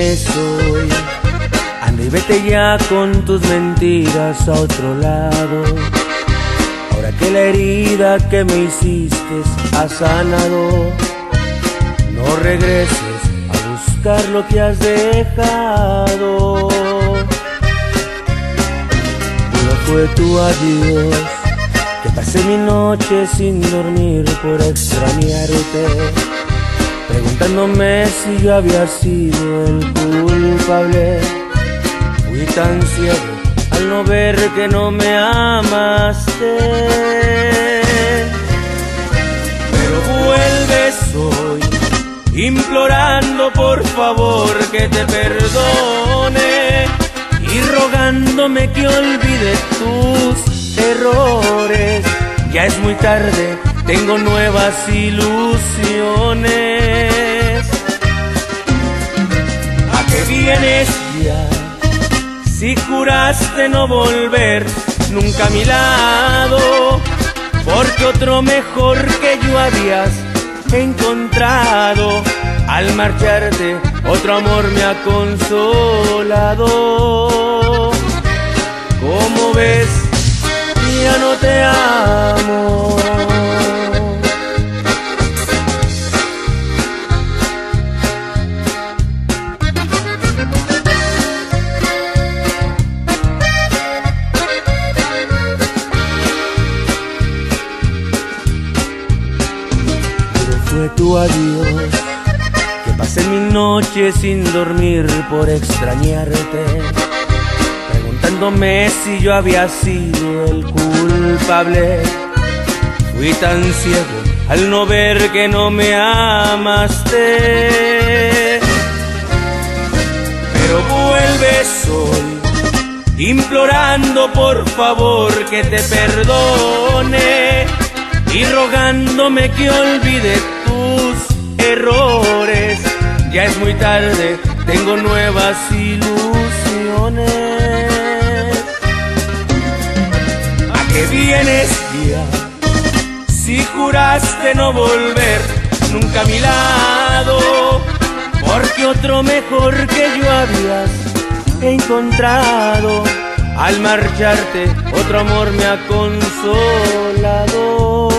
vienes hoy? Anda y vete ya con tus mentiras a otro lado. Ahora que la herida que me hiciste ha sanado, no regreses a buscar lo que has dejado. Puro fue tu adiós, que pasé mi noche sin dormir por extrañarte, preguntándome si yo había sido el culpable. Fui tan ciego al no ver que no me amaste, pero vuelves hoy implorando por favor que te perdone y rogándome que olvide tus errores. Ya es muy tarde, tengo nuevas ilusiones. ¿A qué vienes ya? Si juraste no volver nunca a mi lado, porque otro mejor que yo habías encontrado. Al marcharte otro amor me ha consolado. ¿Cómo ves? Ya no te amo. Fue tu adiós, que pasé mi noche sin dormir por extrañarte, preguntándome si yo había sido el culpable. Fui tan ciego al no ver que no me amaste, pero vuelves hoy implorando por favor que te perdone y rogándome que olvide tus errores. Ya es muy tarde, tengo nuevas ilusiones. ¿A qué vienes ya? Si juraste no volver nunca a mi lado, porque otro mejor que yo habías encontrado. Al marcharte otro amor me ha consolado.